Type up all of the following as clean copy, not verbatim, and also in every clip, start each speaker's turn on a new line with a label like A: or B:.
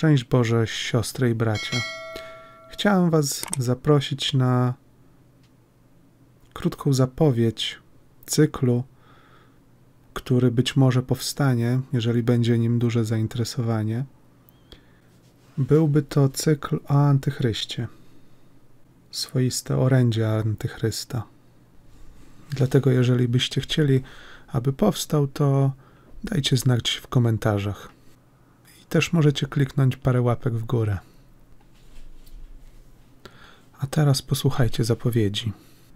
A: Szczęść Boże, siostry i bracia. Chciałem Was zaprosić na krótką zapowiedź cyklu, który być może powstanie, jeżeli będzie nim duże zainteresowanie. Byłby to cykl o Antychryście, swoiste orędzie Antychrysta. Dlatego jeżeli byście chcieli, aby powstał, to dajcie znać w komentarzach. I też możecie kliknąć parę łapek w górę. A teraz posłuchajcie zapowiedzi.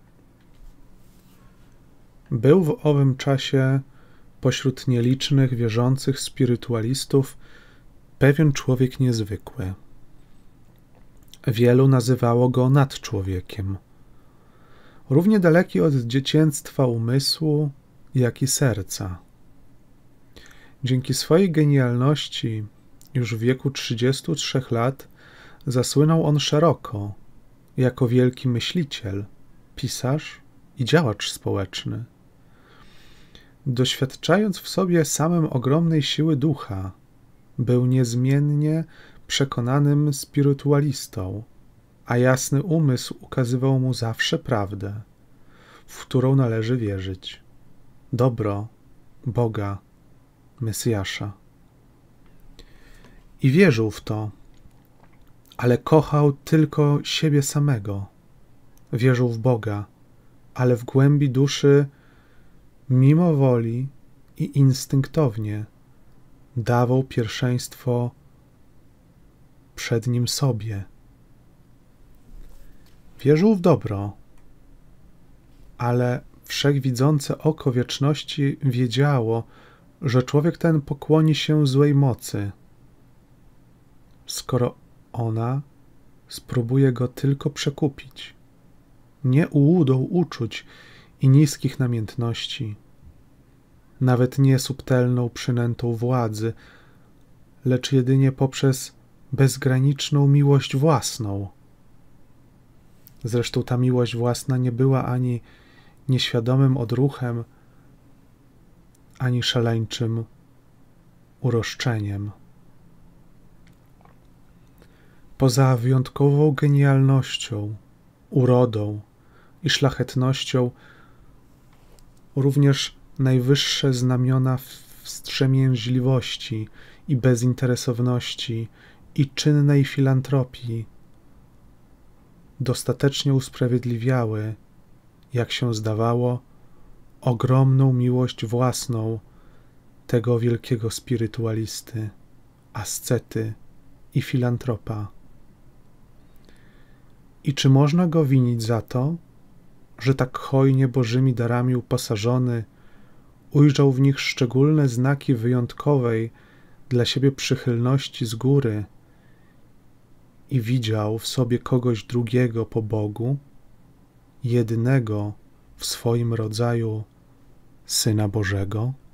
A: Był w owym czasie pośród nielicznych wierzących spirytualistów pewien człowiek niezwykły. Wielu nazywało go nadczłowiekiem. Równie daleki od dziecięctwa umysłu, jak i serca. Dzięki swojej genialności już w wieku 33 lat zasłynął on szeroko, jako wielki myśliciel, pisarz i działacz społeczny. Doświadczając w sobie samym ogromnej siły ducha, był niezmiennie przekonanym spirytualistą, a jasny umysł ukazywał mu zawsze prawdę, w którą należy wierzyć. Dobro, Boga, Mesjasza. I wierzył w to, ale kochał tylko siebie samego. Wierzył w Boga, ale w głębi duszy, mimo woli i instynktownie, dawał pierwszeństwo przed nim sobie. Wierzył w dobro, ale wszechwidzące oko wieczności wiedziało, że człowiek ten pokłoni się złej mocy, skoro ona spróbuje go tylko przekupić, nie ułudą uczuć i niskich namiętności, nawet nie subtelną przynętą władzy, lecz jedynie poprzez bezgraniczną miłość własną. Zresztą ta miłość własna nie była ani nieświadomym odruchem, ani szaleńczym uroszczeniem. Poza wyjątkową genialnością, urodą i szlachetnością, również najwyższe znamiona wstrzemięźliwości i bezinteresowności i czynnej filantropii dostatecznie usprawiedliwiały, jak się zdawało, ogromną miłość własną tego wielkiego spirytualisty, ascety i filantropa. I czy można go winić za to, że tak hojnie Bożymi darami uposażony ujrzał w nich szczególne znaki wyjątkowej dla siebie przychylności z góry i widział w sobie kogoś drugiego po Bogu, jedynego w swoim rodzaju Syna Bożego?